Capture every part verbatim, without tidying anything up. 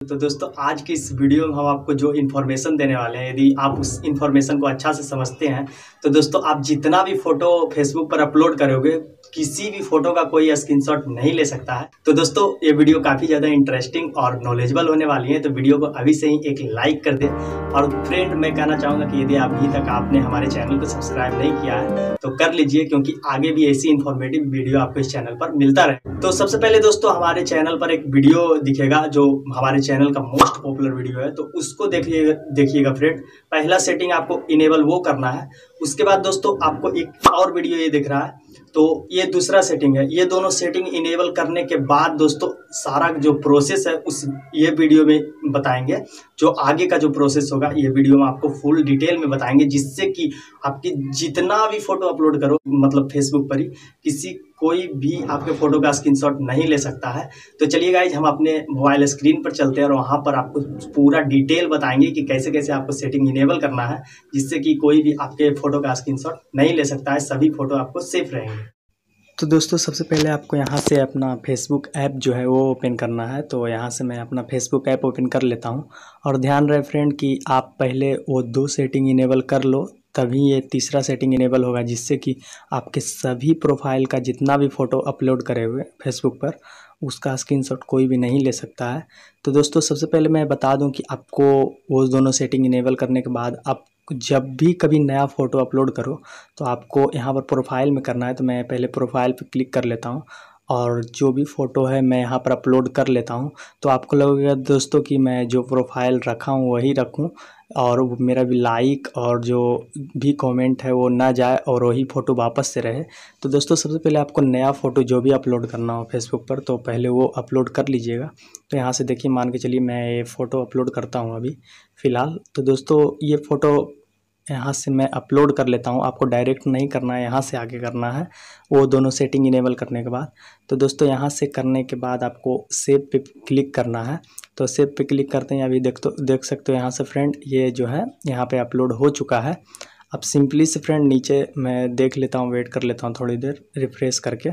तो दोस्तों आज की इस वीडियो में हम आपको जो इन्फॉर्मेशन देने वाले हैं, यदि आप उस इन्फॉर्मेशन को अच्छा से समझते हैं तो दोस्तों आप जितना भी फोटो फेसबुक पर अपलोड करोगे किसी भी फोटो का कोई स्क्रीनशॉट नहीं ले सकता है। तो दोस्तों ये वीडियो काफ़ी ज़्यादा इंटरेस्टिंग और नॉलेजेबल होने वाली है, तो वीडियो को अभी से ही एक लाइक कर दें। और फ्रेंड मैं कहना चाहूँगा कि यदि अभी तक आपने हमारे चैनल को सब्सक्राइब नहीं किया है तो कर लीजिए, क्योंकि आगे भी ऐसी इन्फॉर्मेटिव वीडियो आपको इस चैनल पर मिलता रहे। तो सबसे पहले दोस्तों हमारे चैनल पर एक वीडियो दिखेगा जो हमारे चैनल का मोस्ट पॉपुलर वीडियो है, तो उसको देखिएगा देखिएगा फ्रेंड। पहला सेटिंग आपको इनेबल वो करना है। उसके बाद दोस्तों आपको एक और वीडियो ये दिख रहा है, तो ये दूसरा सेटिंग है। ये दोनों सेटिंग इनेबल करने के बाद दोस्तों सारा जो प्रोसेस है उस ये वीडियो में बताएंगे। जो आगे का जो प्रोसेस होगा ये वीडियो में आपको फुल डिटेल में बताएंगे, जिससे कि आपकी जितना भी फोटो अपलोड करो मतलब फेसबुक पर ही किसी कोई भी आपके फोटो का स्क्रीनशॉट नहीं ले सकता है। तो चलिए गाइज हम अपने मोबाइल स्क्रीन पर चलते हैं और वहाँ पर आपको पूरा डिटेल बताएंगे कि कैसे कैसे आपको सेटिंग इनेबल करना है, जिससे कि कोई भी आपके फोटो का स्क्रीनशॉट नहीं ले सकता है, सभी फोटो आपको सेफ रहेंगे। तो दोस्तों सबसे पहले आपको यहाँ से अपना फेसबुक ऐप जो है वो ओपन करना है। तो यहाँ से मैं अपना फेसबुक ऐप ओपन कर लेता हूँ। और ध्यान रहे फ्रेंड कि आप पहले वो दो सेटिंग इनेबल कर लो, तभी ये तीसरा सेटिंग इनेबल होगा, जिससे कि आपके सभी प्रोफाइल का जितना भी फ़ोटो अपलोड करे हुए फेसबुक पर उसका स्क्रीनशॉट कोई भी नहीं ले सकता है। तो दोस्तों सबसे पहले मैं बता दूं कि आपको वो दोनों सेटिंग इनेबल करने के बाद आप जब भी कभी नया फ़ोटो अपलोड करो तो आपको यहाँ पर प्रोफाइल में करना है। तो मैं पहले प्रोफाइल पे क्लिक कर लेता हूँ और जो भी फ़ोटो है मैं यहाँ पर अपलोड कर लेता हूँ। तो आपको लगेगा दोस्तों कि मैं जो प्रोफाइल रखा हूँ वही रखूँ और मेरा भी लाइक और जो भी कमेंट है वो ना जाए और वही फ़ोटो वापस से रहे। तो दोस्तों सबसे पहले आपको नया फ़ोटो जो भी अपलोड करना हो फेसबुक पर तो पहले वो अपलोड कर लीजिएगा। तो यहाँ से देखिए मान के चलिए मैं ये फ़ोटो अपलोड करता हूँ अभी फ़िलहाल। तो दोस्तों ये फ़ोटो यहाँ से मैं अपलोड कर लेता हूँ। आपको डायरेक्ट नहीं करना है, यहाँ से आगे करना है वो दोनों सेटिंग इनेबल करने के बाद। तो दोस्तों यहाँ से करने के बाद आपको सेव पे क्लिक करना है। तो सेव पे क्लिक करते हैं, अभी देख तो देख सकते हो यहाँ से फ्रेंड ये जो है यहाँ पे अपलोड हो चुका है। अब सिंपली से फ्रेंड नीचे मैं देख लेता हूँ, वेट कर लेता हूँ थोड़ी देर रिफ्रेश करके,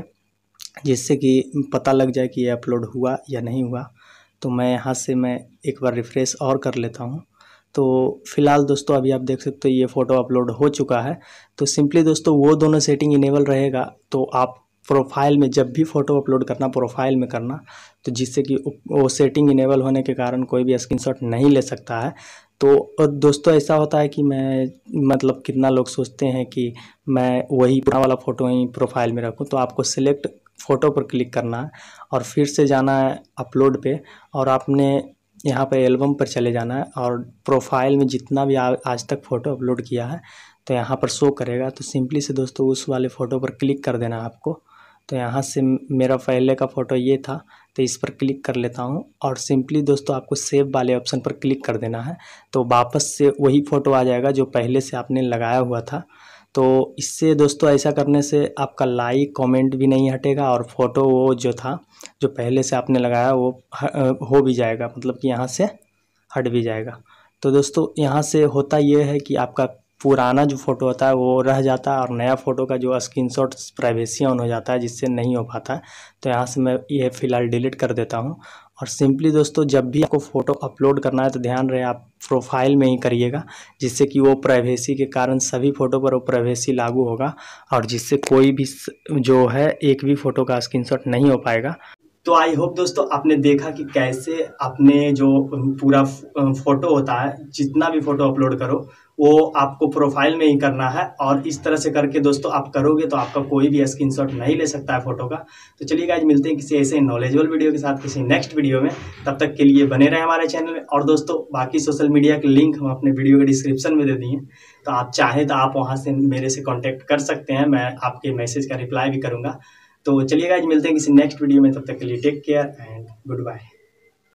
जिससे कि पता लग जाए कि ये अपलोड हुआ या नहीं हुआ। तो मैं यहाँ से मैं एक बार रिफ्रेश और कर लेता हूँ। तो फिलहाल दोस्तों अभी आप देख सकते हो ये फ़ोटो अपलोड हो चुका है। तो सिंपली दोस्तों वो दोनों सेटिंग इनेबल रहेगा, तो आप प्रोफाइल में जब भी फ़ोटो अपलोड करना प्रोफाइल में करना, तो जिससे कि वो सेटिंग इनेबल होने के कारण कोई भी स्क्रीनशॉट नहीं ले सकता है। तो दोस्तों ऐसा होता है कि मैं मतलब कितना लोग सोचते हैं कि मैं वही पुराना वाला फ़ोटो ही प्रोफाइल में रखूँ। तो आपको सिलेक्ट फ़ोटो पर क्लिक करना है और फिर से जाना है अपलोड पे और आपने यहाँ पे एल्बम पर चले जाना है और प्रोफाइल में जितना भी आज तक फ़ोटो अपलोड किया है तो यहाँ पर शो करेगा। तो सिंपली से दोस्तों उस वाले फ़ोटो पर क्लिक कर देना है आपको। तो यहाँ से मेरा पहले का फ़ोटो ये था, तो इस पर क्लिक कर लेता हूँ और सिंपली दोस्तों आपको सेव वाले ऑप्शन पर क्लिक कर देना है। तो वापस से वही फ़ोटो आ जाएगा जो पहले से आपने लगाया हुआ था। तो इससे दोस्तों ऐसा करने से आपका लाइक कमेंट भी नहीं हटेगा और फ़ोटो वो जो था जो पहले से आपने लगाया वो हो भी जाएगा, मतलब कि यहाँ से हट भी जाएगा। तो दोस्तों यहाँ से होता ये है कि आपका पुराना जो फ़ोटो होता है वो रह जाता है और नया फ़ोटो का जो स्क्रीनशॉट प्राइवेसी ऑन हो जाता है, जिससे नहीं हो पाता है। तो यहाँ से मैं ये फ़िलहाल डिलीट कर देता हूँ। और सिंपली दोस्तों जब भी आपको फ़ोटो अपलोड करना है तो ध्यान रहे आप प्रोफाइल में ही करिएगा, जिससे कि वो प्राइवेसी के कारण सभी फ़ोटो पर वो प्राइवेसी लागू होगा और जिससे कोई भी जो है एक भी फ़ोटो का स्क्रीनशॉट नहीं हो पाएगा। तो आई होप दोस्तों आपने देखा कि कैसे अपने जो पूरा फोटो होता है जितना भी फोटो अपलोड करो वो आपको प्रोफाइल में ही करना है, और इस तरह से करके दोस्तों आप करोगे तो आपका कोई भी स्क्रीनशॉट नहीं ले सकता है फोटो का। तो चलिए गाइज मिलते हैं किसी ऐसे नॉलेजेबल वीडियो के साथ किसी नेक्स्ट वीडियो में। तब तक के लिए बने रहे हमारे चैनल में। और दोस्तों बाकी सोशल मीडिया के लिंक हम अपने वीडियो के डिस्क्रिप्शन में दे दिए, तो आप चाहें तो आप वहाँ से मेरे से कॉन्टैक्ट कर सकते हैं, मैं आपके मैसेज का रिप्लाई भी करूँगा। तो चलिए गाइज मिलते हैं किसी नेक्स्ट वीडियो में, तब तक के लिए take care and good bye.